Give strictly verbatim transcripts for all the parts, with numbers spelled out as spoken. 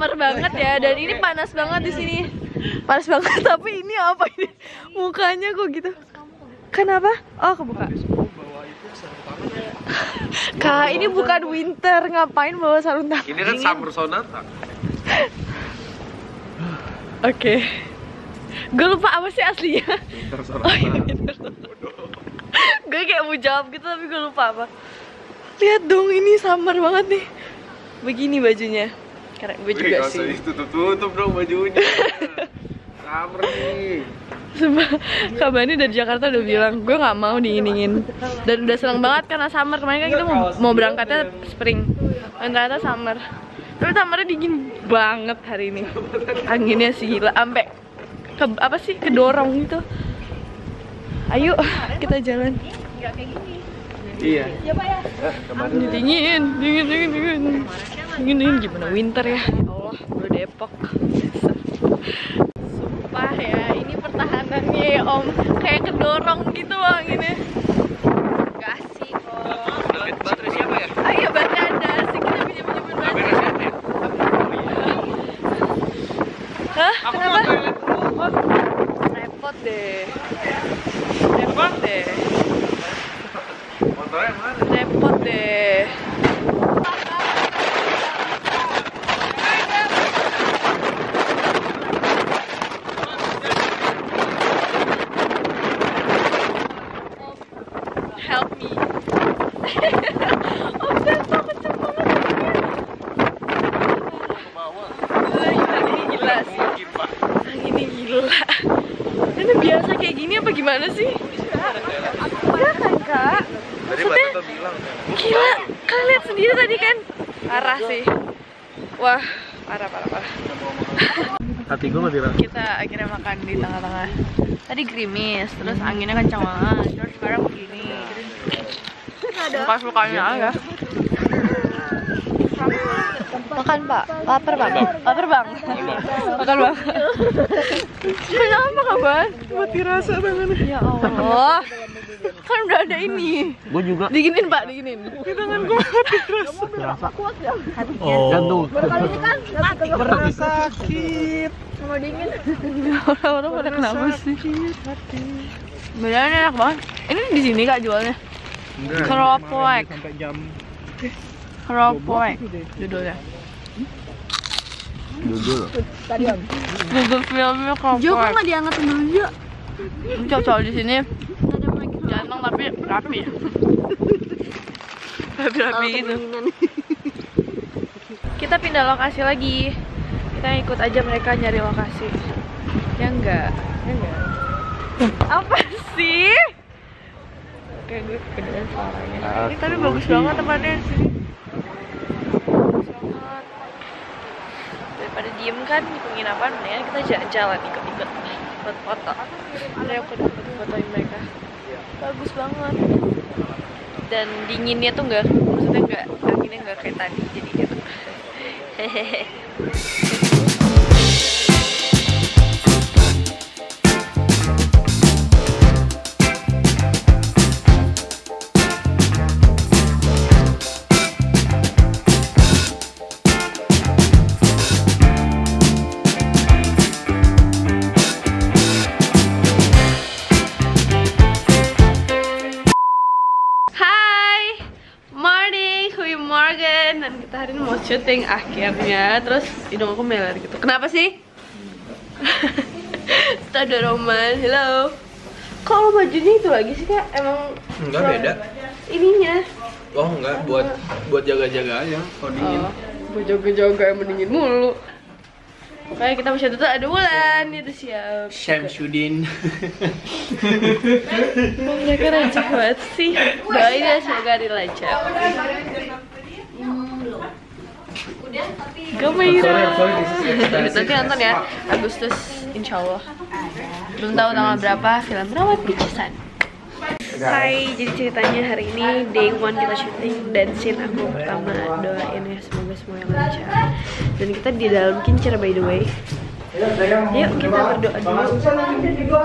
summer banget ya, dan ini panas banget di sini. Panas banget, tapi ini apa ini? Mukanya kok gitu. Kenapa? Oh, kebuka. Kak, ini bukan winter, ngapain bawa sarung tangan? Ini kan summer sonata. Oke. Gue lupa apa sih aslinya. Winter sonata. Oh, iya, winter sonata. Gue kayak mau jawab gitu tapi gue lupa apa. Lihat dong, ini summer banget nih. Begini bajunya. Karena gue juga sih. Tutup-tutup dong bajunya. Summer nih. Sumpah, Kak Bani dari Jakarta udah bilang gue nggak mau diingin-ingin. Dan udah seneng banget karena summer. Kemarin kan kita mau, mau berangkatnya spring, dan ternyata summer. Tapi summernya dingin banget hari ini. Anginnya sih gila, ampe ke, apa sih, kedorong gitu. Ayo kita jalan. Iya. Dingin, dingin, dingin, dingin. Dingin, dingin gimana winter ya? Ya Allah, udah Depok. Sumpah ya, ini pertahanannya ya Om, kayak kedorong gitu anginnya. Gak asik kok. Baterai siapa ya? Ah iya, baterai ada, asik kita pinjam-pinjamin baterai. Hah? Kenapa? Repot deh. Repot deh. Motornya mana? Repot deh. Help me. Om Dento kenceng banget. Gila, gila, ini gila sih. Ini gila. Ini biasa kayak gini apa gimana sih? Enggak kan Kak? Tadi Maksudnya, Bapak bilang. gila, kalian lihat sendiri tadi kan? Parah sih. Wah, parah, parah, parah. Hati gue mati rasa. Kita akhirnya makan di tengah-tengah. Tadi gerimis, terus anginnya kencang banget. Terus sekarang begini. Suka-sukanya aja. Makan Pak, lapar Bang. Lapar Bang. Makan Bang. Kenapa kabar? Mati rasa tangannya. Ya Allah. Kan udah ada ini. Gue juga. Diginin Pak, diginin. Di tangan gue mati rasa. Oh. Jantung. Berkali kan mati. Pernah sakit. Sama dingin. Orang-orang pada kenapa sih? Bedanya enak banget. Ini di sini Kak jualnya. Keropok. Sampai jam. Keropok. Judulnya. Judul. Stadion. Google filmnya keropok. Jo kok nggak diangkat dulu Jo? Cocok di sini. Ganteng tapi rapi. Rapi-rapi gitu. Kita pindah lokasi lagi. Kita ikut aja mereka nyari lokasi. Ya enggak? Ya enggak? Apa sih? Kayak gue kegedean suaranya. Ini tapi bagus banget tempatnya sini. Bagus banget. Daripada diem kan di penginapan, mendingan kita jalan-jalan ikut-ikut buat foto. Ayo aku fotoin mereka. Bagus banget. Dan dinginnya tuh enggak, maksudnya enggak, anginnya enggak kayak tadi, jadi gitu. Hehehe. Dan kita hari ini mau syuting akhirnya. Terus hidung aku meler gitu. Kenapa sih? Kita ada Roman. Hello. Kok bajunya itu lagi sih Kak? Emang Enggak beda. Ininya. Oh enggak, buat buat jaga-jaga aja kalau dingin. Oh, buat jaga-jaga yang mendingin mulu. Oke, kita mau syuting tuh ada Wulan itu siap. Syamsuddin. Oh, mereka rajin banget sih. Doain ya semoga hari lancar. Gembira. Nanti nonton ya Agustus insya Allah. Belum tahu tanggal berapa film Rawat Bicisan. Hai, jadi ceritanya hari ini day one kita syuting dan scene aku pertama. Doain ya semoga semuanya lancar. Dan kita di dalam kincir by the way. Yuk kita berdoa dulu.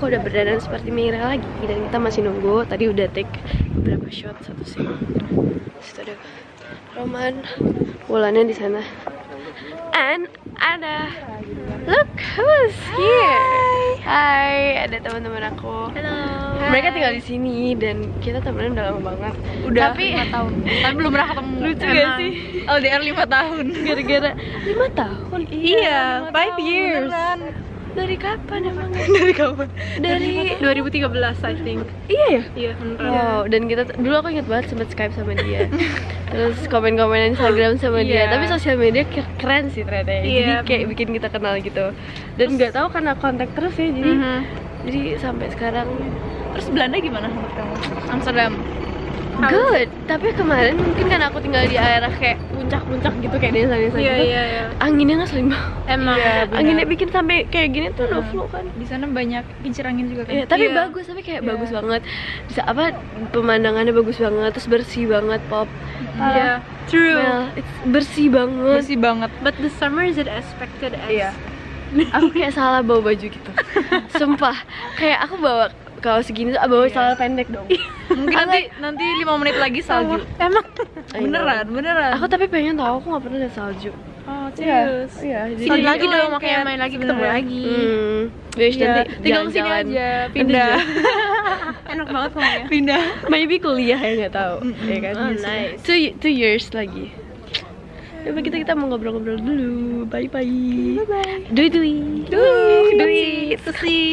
udah berdandan seperti Mira lagi dan kita masih nunggu. Tadi udah take beberapa shot, satu scene. Situ ada Roman, Wulannya di sana. And ada, look who's here. Hai, ada teman-teman aku. Halo. Mereka tinggal di sini dan kita temenan udah lama banget. Udah Tapi lima tahun. Tapi belum pernah ketemu. lucu gak sih? L D R lima tahun. Gara-gara lima tahun. Iya, lima five tahun, years. beneran. Dari kapan emang? Dari kapan? Dari dua ribu tiga belas I think. iya ya. Iya, beneran. Wow, dan kita dulu aku inget banget sempet Skype sama dia. Terus komen-komen Instagram sama dia. Iya. Tapi sosial media keren sih ternyata. Ya. Jadi Iya. kayak bikin kita kenal gitu. Dan nggak tahu karena kontak terus ya. Jadi Mhm. jadi sampai sekarang Terus Belanda gimana menurut kamu? Amsterdam. good. Tapi kemarin mungkin kan aku tinggal di daerah kayak puncak-puncak gitu kayak desa-desa Iya, gitu. iya, iya. Anginnya ngeselin banget. Emang. Iya, benar. Anginnya bikin sampai kayak gini tuh no Heeh. flow kan. Di sana banyak kincir angin juga kan. Iya, tapi Iya. bagus, tapi kayak Iya. bagus banget. Bisa apa pemandangannya bagus banget, terus bersih banget pop. Iya. True. Well, it's bersih banget. Bersih banget. But the summer is expected as. Iya. Aku kayak salah bawa baju gitu. Sumpah, kayak aku bawa kaos segini tuh bawa Iya. celana pendek dong. Mungkin nanti nanti lima menit lagi salju. Emang. I know. Beneran, beneran. Aku tapi pengen tahu, aku nggak pernah lihat salju. Oh, Iya, serius. iya. Sini Jadi- lagi dong, lengket. makanya main lagi ketemu Beneran. lagi. Hmm. Wish Iya, nanti tinggal kesini jalan-jalan. aja, Nanti pindah. jalan- Enak banget ngomongnya. Pindah. Maybe kuliah ya nggak tahu, ya kan? Oh, nice. Two, two years lagi. Coba kita kita mau ngobrol-ngobrol dulu. Bye bye. Bye bye. Dui dui. Dui. Dui. Susi.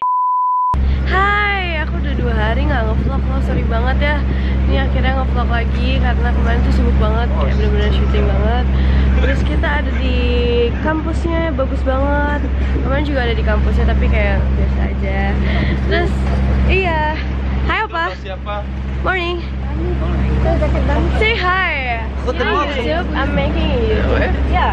Hai, aku udah dua hari nggak ngevlog loh, sorry banget ya. Ini akhirnya ngevlog lagi karena kemarin tuh sibuk banget, kayak bener-bener syuting banget. Terus kita ada di kampusnya, bagus banget. Kemarin juga ada di kampusnya tapi kayak biasa aja. Terus iya, hai opa. Siapa? Morning. Say hi. Aku On YouTube, I'm making a YouTube. Yeah.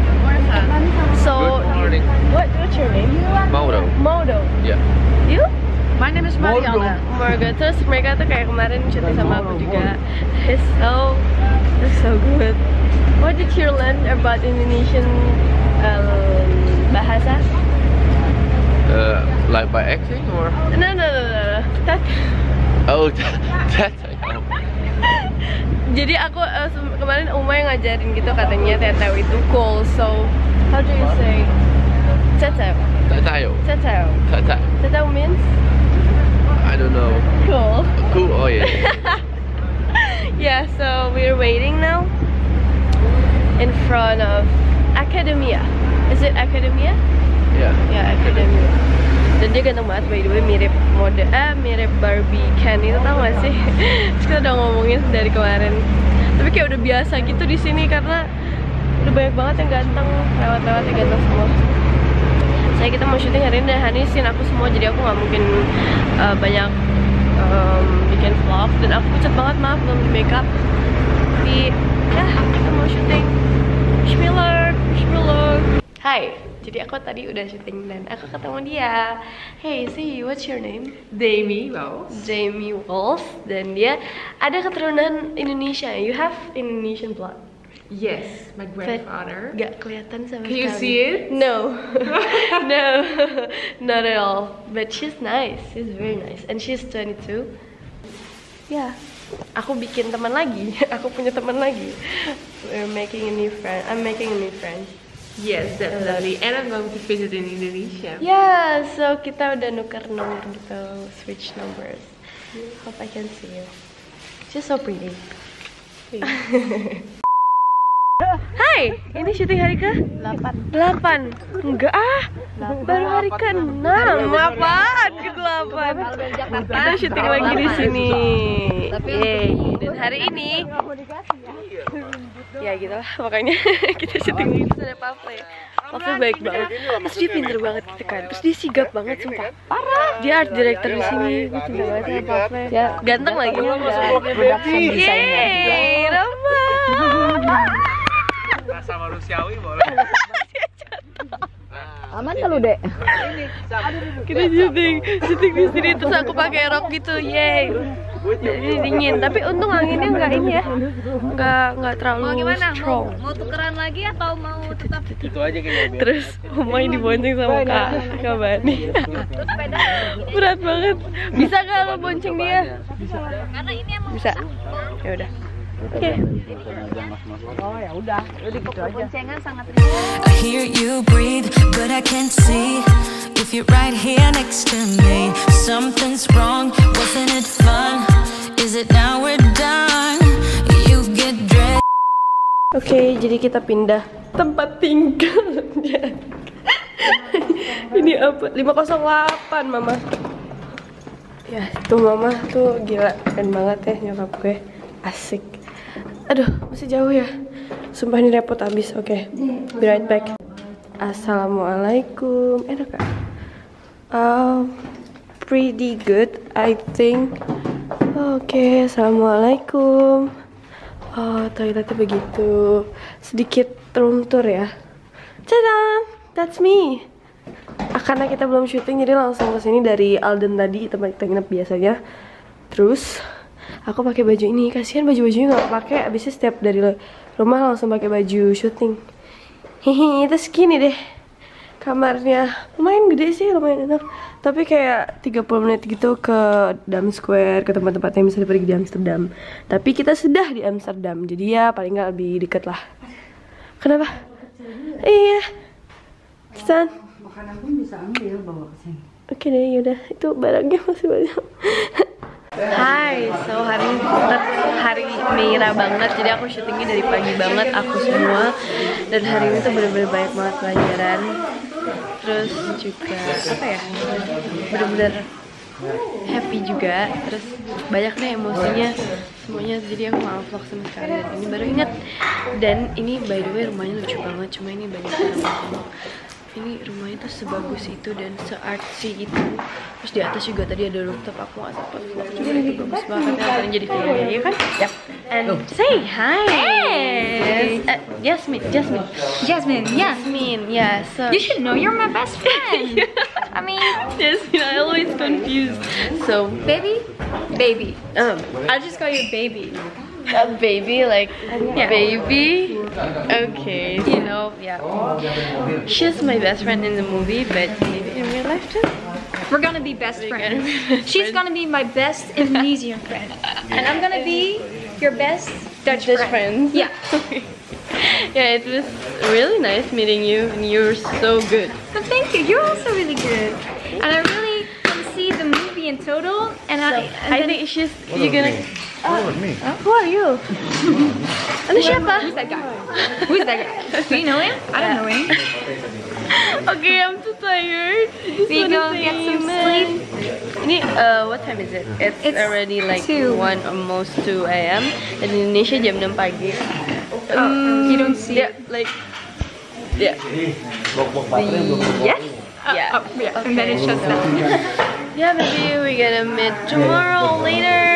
So, Good morning. what what's your name? Mauro. Modo. Ya. You? My name is Mariana. Marga. Terus mereka tuh kayak kemarin syuting sama aku juga. It's so, it's so good. What did you learn about Indonesian um, bahasa? Uh, like by acting or? No, no, no, no. no. That, Oh, that, that I know. jadi aku uh, sem- kemarin Uma yang ngajarin gitu katanya teteo itu cool. So, how do you say? Teteo. Tatayo. Teteo. Tata. Teteo means I don't know. cool. Cool. Oh yeah. Yeah, so we're waiting now in front of Academia. Is it Academia? Yeah. Ya, Academia. Dan dia ganteng banget, by the way, mirip mode, eh mirip Barbie Ken itu, tau gak sih? Terus kita udah ngomongin dari kemarin. Tapi kayak udah biasa gitu di sini karena udah banyak banget yang ganteng, lewat-lewat yang ganteng semua. Saya kita mau syuting hari ini dan hari ini scene aku semua, jadi aku nggak mungkin uh, banyak um, bikin vlog. Dan aku pucat banget, maaf belum di makeup. Tapi ya kita mau syuting. Bismillah, Bismillah. Hai, jadi aku tadi udah syuting dan aku ketemu dia. Hey, see, what's your name? Demi, wow. Jamie Wolf. Dan dia ada keturunan Indonesia. You have Indonesian blood. Yes, my grandfather. Gak kelihatan sama Can you sekali. see it? No. No. Not at all. But she's nice. She's very nice. And she's twenty-two. Ya. Yeah. Aku bikin teman lagi. Aku punya teman lagi. We're making a new friend. I'm making a new friend. Yes, definitely. And I'm going to visit in Indonesia. Yeah, so kita udah nuker nomor gitu, switch numbers. Hope I can see you. She's so pretty. Hai, ini syuting hari ke? delapan. Enggak ah, baru hari ke enam. Apaan ke delapan? Kita syuting lagi di sini. Yeay. Dan hari ini ya gitu lah, makanya kita syuting lagi. Terus ada Pavle. Pavle baik banget. Terus dia pinter banget gitu kan. Terus dia sigap banget, sumpah. Dia art director di sini. Gue cinta banget sama Pavle. Ganteng lagi. Yeay, Rama. Rasa manusiawi boleh. Aman kalau dek. Kita syuting, syuting di sini terus aku pakai rok gitu, yeay. Ini dingin, tapi untung anginnya nggak ini ya, nggak nggak terlalu Mau gimana? Mau, strong. mau tukeran lagi atau mau tetap Itu aja kayaknya. Terus Oma yang dibonceng sama Kak Kak Bani. terus sepeda? Berat banget. Bisa nggak lo bonceng dia? Karena ini emang Bisa. Ya udah. Oke. boncengan sangat I hear you breathe, but I can't see if you're right here next to me. Something's wrong, wasn't it fun? Is it now we're done? You get dressed. Oke, jadi kita pindah tempat tinggal. Ini apa? lima nol delapan, Mama. Ya, tuh Mama tuh gila, keren banget ya nyokap gue. Asik. Aduh, masih jauh ya. Sumpah ini repot abis. Oke, be right back. Assalamualaikum. Enak gak? Uh, pretty good, I think. Oke, assalamualaikum. Oh, toiletnya begitu. Sedikit room tour ya. Tada, that's me. Ah, karena kita belum syuting, jadi langsung kesini dari Alden tadi, tempat kita nginep biasanya. Terus aku pakai baju ini. Kasihan baju-bajunya nggak pakai. Abisnya setiap dari rumah langsung pakai baju syuting. Hihi, terus gini deh. Kamarnya lumayan gede sih, lumayan enak. Tapi kayak tiga puluh menit gitu ke Dam Square, ke tempat-tempat yang bisa pergi di Amsterdam. Tapi kita sudah di Amsterdam, jadi ya paling nggak lebih deket lah. Kenapa? Iya. Kisan. Makanan pun bisa ambil bawa ke sini. Oke deh, yaudah. Itu barangnya masih banyak. Hai, so hari ini tetap hari merah banget. Jadi aku syutingnya dari pagi banget, aku semua. Dan hari ini tuh bener-bener banyak banget pelajaran. Terus juga apa ya, bener-bener happy juga. Terus banyak deh emosinya semuanya. Jadi aku mau vlog sama sekali. Dan ini baru ingat. Dan ini by the way rumahnya lucu banget. Cuma ini banyak orang. Ini rumahnya tuh sebagus itu dan se-artsy itu. Terus di atas juga tadi ada rooftop. Aku gak sempat vlog, cuma itu bagus banget. Akan jadi filmnya, ya kan? Yep. And say hi. Hey. Yes, uh, Jasmine, Jasmine, Jasmine, yeah. Jasmine. Yeah. So You should know, you're my best friend. I mean, Jasmine, I always confused. So baby, baby. um, I'll just call you baby. a baby, like Yeah. baby. Okay, you know, yeah. She's my best friend in the movie, but maybe in real life too. We're gonna be best We're friends. gonna be best She's friends. gonna be my best Indonesian friend, and I'm gonna be your best Dutch, Just friend. friends. Yeah. Yeah, it was really nice meeting you, and you're so good. But thank you. You're also really good, and I really can see the movie in total. And I, and I then- think she's you're gonna. Follow me. Who are you? Ano siapa? Who's that guy? Who's that guy? Do you know him? I don't know him. Okay, I'm too tired. We go get some sleep. Ini uh, what time is it? It's, It's already like two. one almost two A M Dan di Indonesia jam enam pagi. Oh, you don't see Yeah, like yeah. Yes. Yeah. Oh, yeah. And then it shuts down. Yeah, maybe we gonna meet tomorrow later.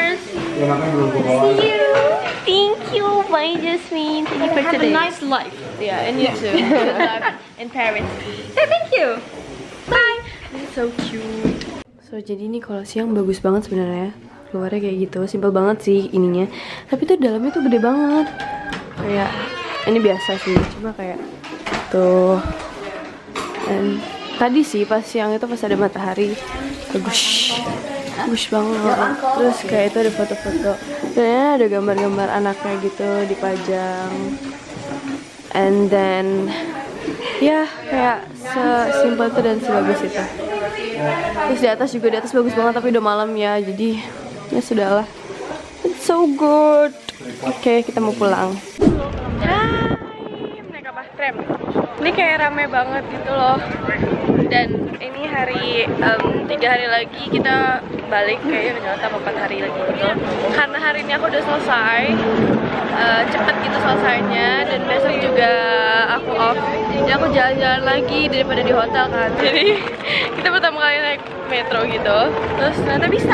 See you. Thank you. Bye, Jasmine. Thank you for Have today. a nice life. Yeah, and you too. Good luck in Paris. Hey, thank you. Bye. This is so cute. So jadi ini kalau siang bagus banget sebenarnya. Luarnya kayak gitu, simpel banget sih ininya. Tapi tuh dalamnya tuh gede banget. Kayak ini biasa sih, cuma kayak tuh. Dan tadi sih pas siang itu pas ada matahari bagus. Bagus banget. Terus kayak itu ada foto-foto. Dan ada gambar-gambar anaknya gitu dipajang. And then ya kayak sesimpel itu dan sebagus itu. Terus di atas juga, di atas bagus banget tapi udah malam ya, jadi ya sudahlah. It's so good. Oke, kita mau pulang. Hai, naik apa? Tram. Ini kayak rame banget gitu loh. Dan ini hari um, tiga hari lagi kita balik kayaknya ke Jakarta, empat hari lagi gitu. Karena hari ini aku udah selesai, uh, cepet gitu selesainya, dan besok juga aku off. Jadi aku jalan-jalan lagi daripada di hotel kan. Jadi kita pertama kali naik metro gitu, terus ternyata bisa.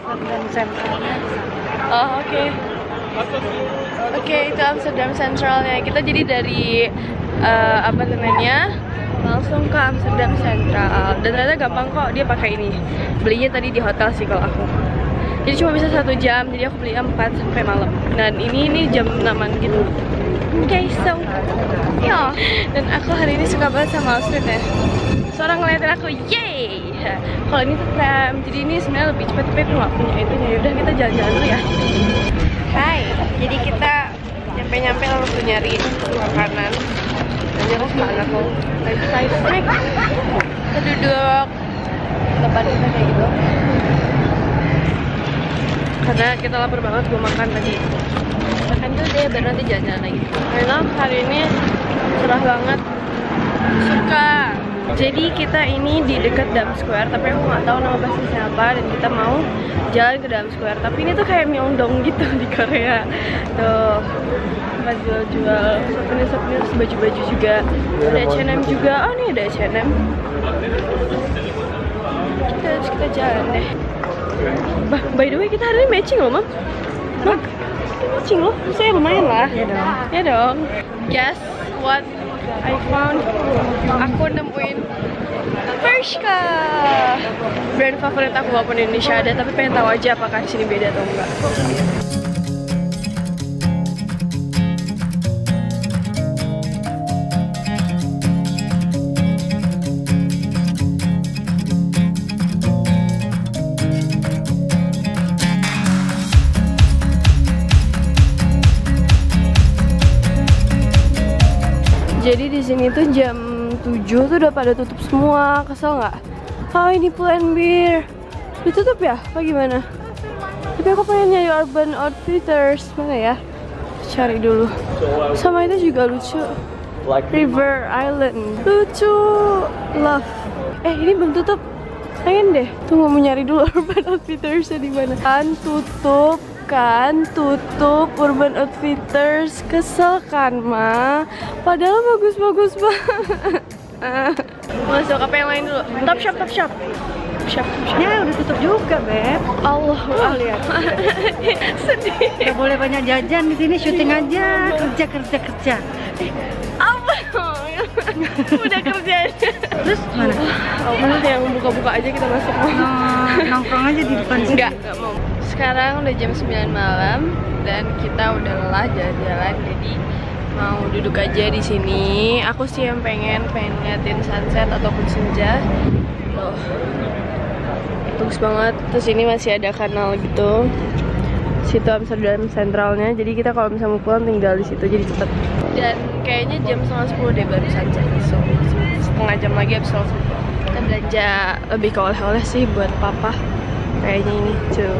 Oh oke, okay. oke okay, itu Amsterdam Centralnya. Kita jadi dari uh, apa namanya langsung ke Amsterdam Central, dan ternyata gampang kok, dia pakai ini. Belinya tadi di hotel sih kalau aku. Jadi cuma bisa satu jam, jadi aku beli empat sampai malam. Dan ini ini jam enaman gitu. Oke, okay, so ya. Dan aku hari ini suka banget sama outfitnya. Seorang ngeliatin aku, yay! Kalau ini tuh tram, jadi ini sebenarnya lebih cepat, tapi aku nggak punya itu. Ya udah kita jalan-jalan dulu ya. Hai, jadi kita nyampe-nyampe langsung nyari makanan. Dan aku sama anakku lagi side snack. Kita duduk depan kita kayak gitu. Karena kita lapar banget, gue makan tadi. Makan dulu deh, baru nanti jalan-jalan lagi. Karena hari ini cerah banget. Suka. Jadi kita ini di dekat Dam Square, tapi aku nggak tahu nama basisnya apa. Dan kita mau jalan ke Dam Square. Tapi ini tuh kayak Myeongdong gitu di Korea. Tuh, tempat jual-jual souvenir-souvenir, baju-baju juga. Ada H and M juga. Oh, nih ada H and M. Kita harus kita jalan deh. Bah, by the way kita hari ini matching loh, Mam. Mam, kita matching loh. Saya lumayan lah. Ya dong. Ya dong. Guess what I found? Aku nemuin Bershka. Brand favorit aku walaupun di Indonesia ada, tapi pengen tahu aja apakah di sini beda atau enggak. Jadi di sini tuh jam tujuh tuh udah pada tutup semua, kesel nggak? Ah, ini Pull&Bear ditutup ya? Apa gimana? Tapi aku pengen nyari Urban Outfitters, mana ya? Cari dulu. Sama itu juga lucu. River Island, lucu. Love. Eh, ini belum tutup. Pengen deh. Tunggu mau nyari dulu Urban Outfitters di mana? Kan tutup. Kan tutup Urban Outfitters, kesel kan Ma? Padahal bagus-bagus banget. Masuk apa yang lain dulu? Top Shop, Top Shop. Shop, shop. Ya udah tutup juga, Beb. Allah, Oh, lihat. sedih. Gak boleh banyak jajan di sini, syuting aja, kerja kerja kerja. Apa? Udah kerja. Terus mana? Oh, mana yang buka-buka aja kita masuk. Nah, nongkrong aja di depan sini. Enggak, enggak mau. Sekarang udah jam sembilan malam dan kita udah lelah jalan-jalan, jadi mau duduk aja di sini. Aku sih yang pengen pengen ngeliatin sunset ataupun senja. Loh, bagus banget. Terus ini masih ada kanal gitu. Situ Amsterdam sentralnya. Jadi kita kalau misalnya mau pulang tinggal di situ, jadi cepet. Dan kayaknya jam setengah sepuluh deh baru sunset. So, setengah jam lagi habis langsung pulang. Kita belanja lebih ke oleh-oleh sih buat papa. Kayaknya ini tuh.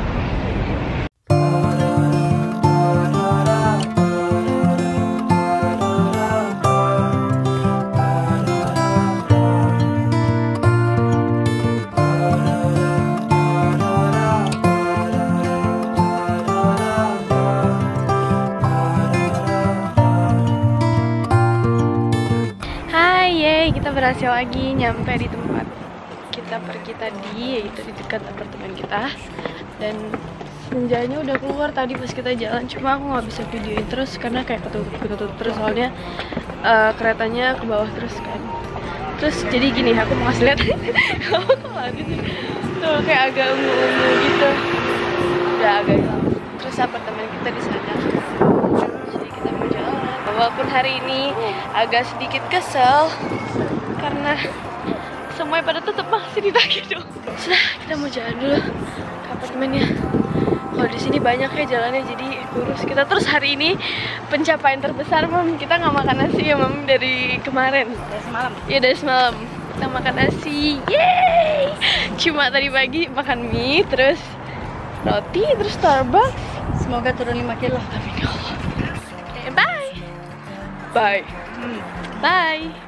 Kita berhasil lagi nyampe di tempat kita pergi tadi, yaitu di dekat apartemen kita. Dan senjanya udah keluar tadi pas kita jalan, cuma aku nggak bisa videoin terus karena kayak ketutup ketutup terus, soalnya uh, keretanya ke bawah terus kan. Terus jadi gini, aku mau kasih lihat. Kamu kemana sih? Tuh kayak agak ungu-ungu gitu, udah agak hilang. Terus apartemen kita di sana. Jadi kita mau jalan. Walaupun hari ini agak sedikit kesel karena semuanya pada tutup, masih ditagih dong. Sudah, kita mau jalan dulu ke apartemennya. Kalau di sini banyak ya jalannya, jadi kurus kita. Terus hari ini pencapaian terbesar, Mam. Kita nggak makan nasi ya, Mam, dari kemarin. Dari semalam. Iya, dari semalam. Kita makan nasi, yeay! Cuma tadi pagi makan mie, terus roti, terus Starbucks. Semoga turun lima kilo. Amin ya Allah. Oke, bye. Bye. Bye.